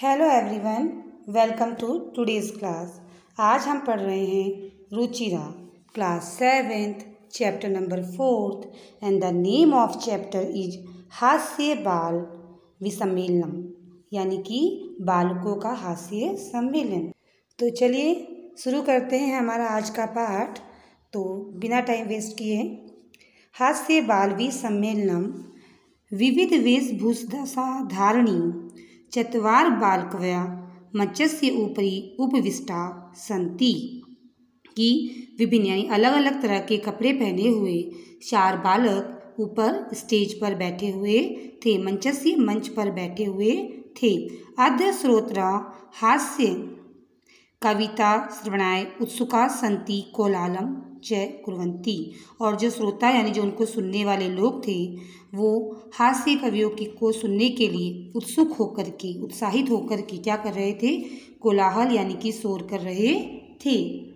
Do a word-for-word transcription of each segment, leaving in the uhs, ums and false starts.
Hello everyone, welcome to today's class. आज हम पढ़ रहे हैं Ruchira, class seventh, chapter number fourth and the name of chapter is हास्य बाल विसम्मेलनम, यानी कि बालकों का हास्य सम्मेलन। तो चलिए शुरू करते हैं हमारा आज का पाठ। तो बिना टाइम वेस्ट किए, हास्य बाल विसम्मेलनम विविध वेशभूषा धारणी चत्वार बालकवया मंचस्य उपरि उपविष्टा सन्ति, कि विभिन्न यानी अलग अलग तरह के कपड़े पहने हुए चार बालक ऊपर स्टेज पर बैठे हुए थे, मंचस्य मंच पर बैठे हुए थे। अद्य श्रोत्रा हास्य कविता श्रवणाय उत्सुका सन्ति कोलाहलम च कुर्वन्ति, और जो श्रोता यानी जो उनको सुनने वाले लोग थे वो हास्य कवियों की को सुनने के लिए उत्सुक होकर के उत्साहित होकर के क्या कर रहे थे, कोलाहल यानी कि शोर कर रहे थे।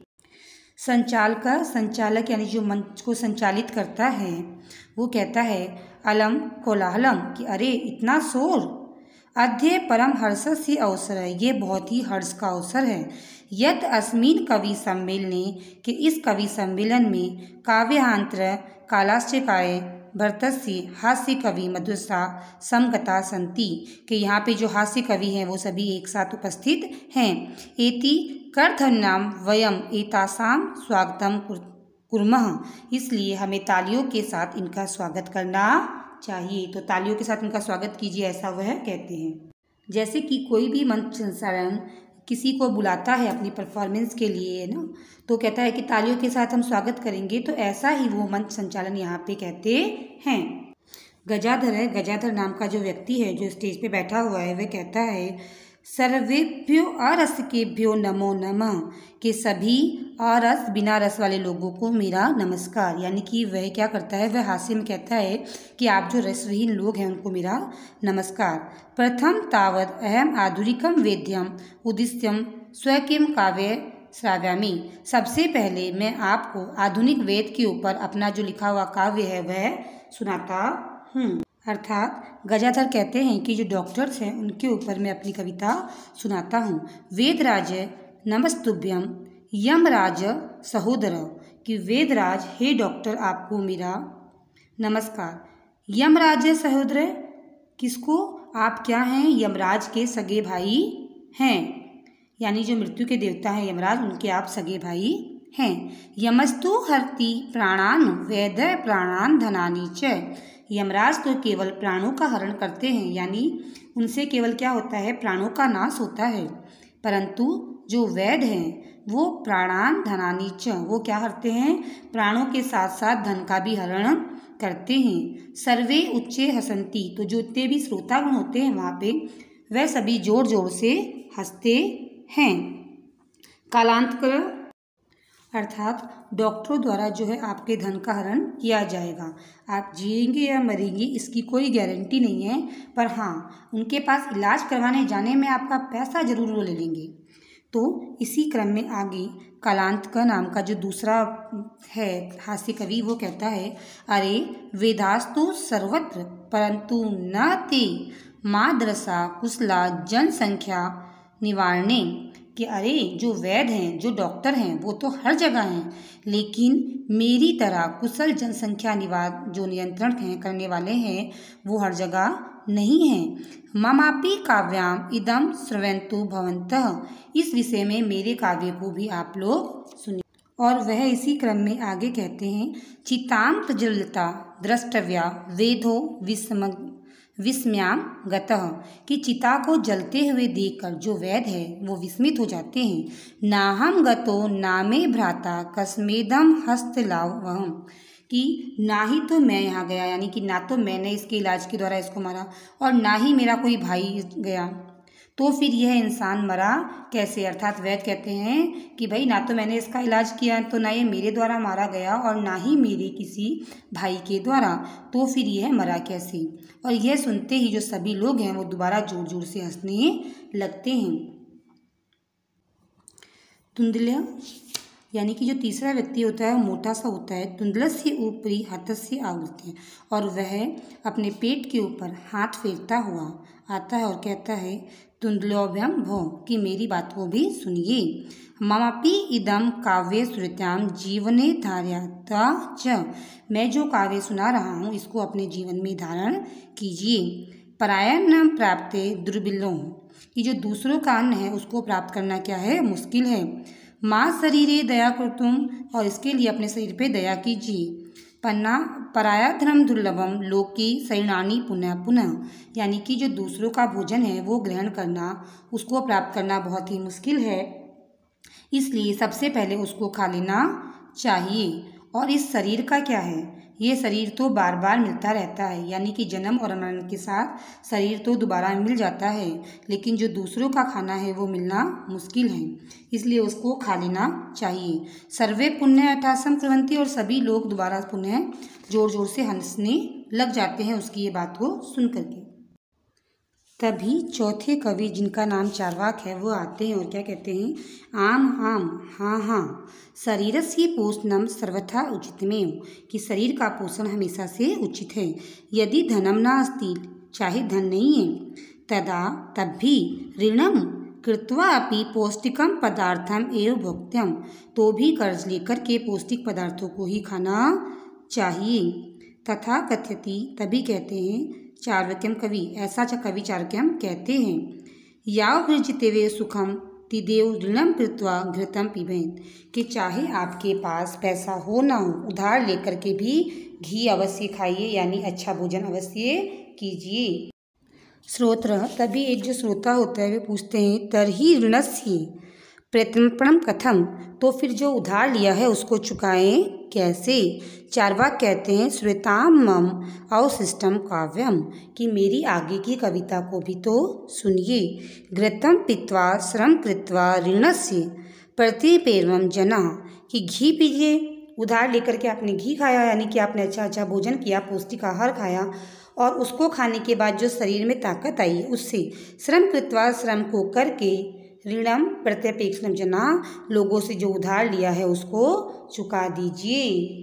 संचालक संचालक यानी जो मंच को संचालित करता है वो कहता है अलम कोलाहलम, कि अरे इतना शोर। अद्य परम हर्षस्य अवसर है, ये बहुत ही हर्ष का अवसर है। यत अस्मिन कवि सम्मेलने, कि इस कवि सम्मेलन में काव्यांतर कालाश्चकाय भरतस्य हास्य कवि मधुसा समगता सन्ति, कि यहाँ पे जो हास्य कवि हैं वो सभी एक साथ उपस्थित हैं। एति करध्वन्याम वयम एतासाम स्वागतम कुर्मः, इसलिए हमें तालियों के साथ इनका स्वागत करना चाहिए। तो तालियों के साथ इनका स्वागत कीजिए, ऐसा वह कहते हैं। जैसे कि कोई भी मंच संचालन किसी को बुलाता है अपनी परफॉर्मेंस के लिए, है ना, तो कहता है कि तालियों के साथ हम स्वागत करेंगे, तो ऐसा ही वो मंच संचालन यहाँ पे कहते हैं। गजाधर है, गजाधर नाम का जो व्यक्ति है जो स्टेज पे बैठा हुआ है, वह कहता है सर्वेभ्यो अरसिकेभ्यो नमो नमः, कि सभी अरस बिना रस वाले लोगों को मेरा नमस्कार। यानी कि वह क्या करता है, वह हास्य में कहता है कि आप जो रसविहीन लोग हैं उनको मेरा नमस्कार। प्रथम तावद अहम आधुनिकम वेद्यम उद्दिश्यम स्वकिम काव्य श्राव्यामि, सबसे पहले मैं आपको आधुनिक वेद के ऊपर अपना जो लिखा हुआ काव्य है वह सुनाता हूँ। अर्थात गजाधर कहते हैं कि जो डॉक्टर्स हैं उनके ऊपर मैं अपनी कविता सुनाता हूँ। वेदराज नमस्तुभ्यम यमराज सहोदर, कि वेदराज हे डॉक्टर आपको मेरा नमस्कार। यमराज सहोदर, किसको, आप क्या हैं, यमराज के सगे भाई हैं, यानी जो मृत्यु के देवता हैं यमराज, उनके आप सगे भाई हैं। यमस्तु हरति प्राणान वेद प्राणान धनानि च, यमराज तो केवल प्राणों का हरण करते हैं, यानी उनसे केवल क्या होता है, प्राणों का नाश होता है, परंतु जो वैद हैं वो प्राणान धनानि च, वो क्या करते हैं, प्राणों के साथ साथ धन का भी हरण करते हैं। सर्वे उच्चे हसंती, तो जो इतने भी श्रोतागण होते हैं वहाँ पे वह सभी जोर जोर से हंसते हैं। कालांतर अर्थात डॉक्टरों द्वारा जो है आपके धन का हरण किया जाएगा। आप जिएंगे या मरेंगे इसकी कोई गारंटी नहीं है, पर हाँ उनके पास इलाज करवाने जाने में आपका पैसा जरूर वो ले लेंगे। तो इसी क्रम में आगे कालांत का नाम का जो दूसरा है हास्य कवि, वो कहता है अरे वेदास्तु सर्वत्र परंतु न ते माद्रसा कुशला जनसंख्या निवारणे, कि अरे जो वैद हैं जो डॉक्टर हैं वो तो हर जगह हैं, लेकिन मेरी तरह कुशल जनसंख्या निवार जो नियंत्रण हैं करने वाले हैं वो हर जगह नहीं हैं। ममापि काव्याम इदम श्रवन्तु भवन्तः, इस विषय में मेरे काव्य को भी आप लोग सुनिए। और वह इसी क्रम में आगे कहते हैं चिताम प्रज्वलिता द्रष्टव्या वेदो विस्म विस्मयाम गतः, कि चिता को जलते हुए देखकर जो वैद है वो विस्मित हो जाते हैं। नाहम गतो नामे भ्राता कस्मेदम हस्तलावहम, कि ना ही तो मैं यहाँ गया, यानी कि ना तो मैंने इसके इलाज के द्वारा इसको मारा और ना ही मेरा कोई भाई गया, तो फिर यह इंसान मरा कैसे। अर्थात वैद कहते हैं कि भाई ना तो मैंने इसका इलाज किया, तो ना ये मेरे द्वारा मारा गया और ना ही मेरे किसी भाई के द्वारा, तो फिर यह मरा कैसे। और यह सुनते ही जो सभी लोग हैं वो दोबारा जोर जोर से हंसने लगते हैं। तुंदल्या यानी कि जो तीसरा व्यक्ति होता है वो मोटा सा होता है। तुंदलस्य ऊपरी हतस्य आवृत्ति, और वह अपने पेट के ऊपर हाथ फेरता हुआ आता है और कहता है तुंदलोभ्यम भो, कि मेरी बात को भी सुनिए। ममापि इदम काव्य श्रुत्याम जीवने धार्यता च, मैं जो काव्य सुना रहा हूँ इसको अपने जीवन में धारण कीजिए। परायण प्राप्ते दुर्बिलो, कि जो दूसरों का अन्न है उसको प्राप्त करना क्या है, मुश्किल है। माँ शरीरे दया कर्तुम, और इसके लिए अपने शरीर पे दया कीजिए। पन्ना पराया धर्म दुर्लभम लोकी शरीरानी पुनः पुनः, यानी कि जो दूसरों का भोजन है वो ग्रहण करना, उसको प्राप्त करना बहुत ही मुश्किल है, इसलिए सबसे पहले उसको खा लेना चाहिए। और इस शरीर का क्या है, ये शरीर तो बार बार मिलता रहता है, यानी कि जन्म और मरण के साथ शरीर तो दोबारा मिल जाता है, लेकिन जो दूसरों का खाना है वो मिलना मुश्किल है, इसलिए उसको खा लेना चाहिए। सर्वे पुण्य अठासम कुर्वन्ति, और सभी लोग दोबारा पुण्य जोर जोर से हंसने लग जाते हैं उसकी ये बात को सुन करके। तभी चौथे कवि जिनका नाम चार्वाक है वो आते हैं और क्या कहते हैं, आम आम हाँ हाँ शरीरस्य पोषणम सर्वथा उचितमेव, कि शरीर का पोषण हमेशा से उचित है। यदि धनम नास्ति, चाहे धन नहीं है, तदा तब भी ऋणम कृत्वा अपि पौष्टिकम पदार्थम एव भोक्त्यम, तो भी कर्ज लेकर के पौष्टिक पदार्थों को ही खाना चाहिए। तथा कथ्यति, तभी कहते हैं चार्वक्यम कवि, ऐसा कवि चार्वक्यम कहते हैं। याव वृजिते वे सुखम तिदेव ऋणम कृत्वा घृतम पिबेत, कि चाहे आपके पास पैसा हो ना हो, उधार लेकर के भी घी अवश्य खाइए, यानी अच्छा भोजन अवश्य कीजिए। श्रोत्र, तभी एक जो श्रोता होता है वे पूछते हैं तरही ऋणस्य प्रत्यर्पणम कथम, तो फिर जो उधार लिया है उसको चुकाएं कैसे। चार्वाक कहते हैं श्वेताम मम अवशिष्टम काव्यम, कि मेरी आगे की कविता को भी तो सुनिए। घृतम पीत्वा श्रम कृत्वा ऋणस्य प्रतिपेर्वम जना, कि घी पीजिए, उधार लेकर के आपने घी खाया, यानी कि आपने अच्छा अच्छा भोजन किया, पौष्टिक आहार खाया, और उसको खाने के बाद जो शरीर में ताकत आई उससे श्रम कृत्वा, श्रम को करके, ऋणम प्रत्यपेक्षम जना, लोगों से जो उधार लिया है उसको चुका दीजिए।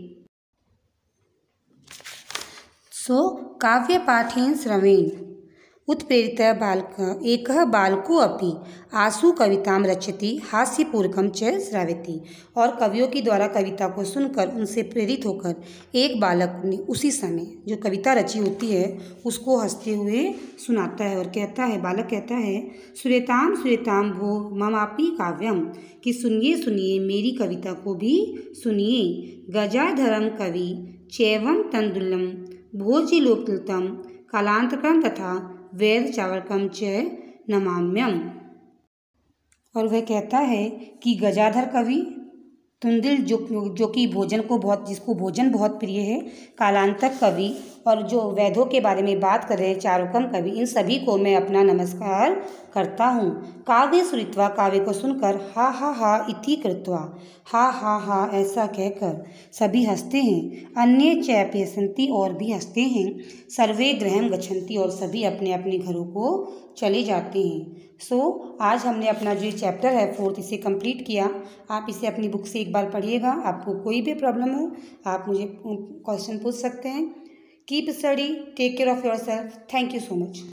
सो काव्य पाठेन श्रवेण उत्प्रेरित बालक एक बालको अपि आसु कवितां रचयति हास्यपूर्वकं च श्रावयति, और कवियों की द्वारा कविता को सुनकर उनसे प्रेरित होकर एक बालक ने उसी समय जो कविता रची होती है उसको हंसते हुए सुनाता है और कहता है, बालक कहता है श्रूयताम श्रूयताम भो ममापि काव्यम, कि सुनिए सुनिए मेरी कविता को भी सुनिए। गजाधरम कवि चैवम तंदुलम भोजिलोकितम कालांतकम तथा वेद चावरकम च नमाम्यम, और वह कहता है कि गजाधर कवि तुंदिल जो जो कि भोजन को बहुत जिसको भोजन बहुत प्रिय है, कालांतक कवि और जो वेदों के बारे में बात कर रहे हैं चारुकम कवि, इन सभी को मैं अपना नमस्कार करता हूँ। काव्य श्रुत्वा, काव्य को सुनकर हा हा हा इति कृत्वा, हा हा हा ऐसा कहकर सभी हंसते हैं। अन्य चैप्यसंती, और भी हंसते हैं। सर्वे गृहम गच्छन्ति, और सभी अपने अपने घरों को चले जाते हैं। सो so, आज हमने अपना जो चैप्टर है फोर्थ इसे कंप्लीट किया। आप इसे अपनी बुक से एक बार पढ़िएगा। आपको कोई भी प्रॉब्लम हो आप मुझे क्वेश्चन पूछ सकते हैं। Keep study, take care of yourself. Thank you so much.